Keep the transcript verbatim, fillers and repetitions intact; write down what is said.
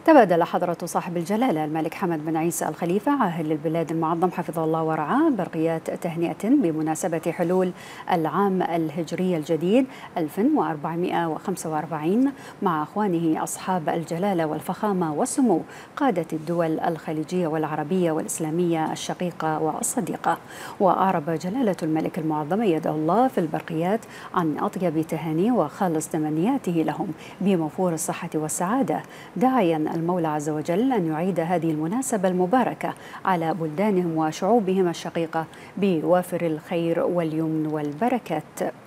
تبادل حضرة صاحب الجلالة الملك حمد بن عيسى الخليفة عاهل البلاد المعظم حفظه الله ورعاه برقيات تهنئة بمناسبة حلول العام الهجري الجديد ألف وأربعمائة وخمسة وأربعين مع أخوانه أصحاب الجلالة والفخامة والسمو قادة الدول الخليجية والعربية والإسلامية الشقيقة والصديقة. وأعرب جلالة الملك المعظم يده الله في البرقيات عن أطيب تهاني وخالص تمنياته لهم بموفور الصحة والسعادة، داعيا المولى عز وجل أن يعيد هذه المناسبة المباركة على بلدانهم وشعوبهم الشقيقة بوافر الخير واليمن والبركات.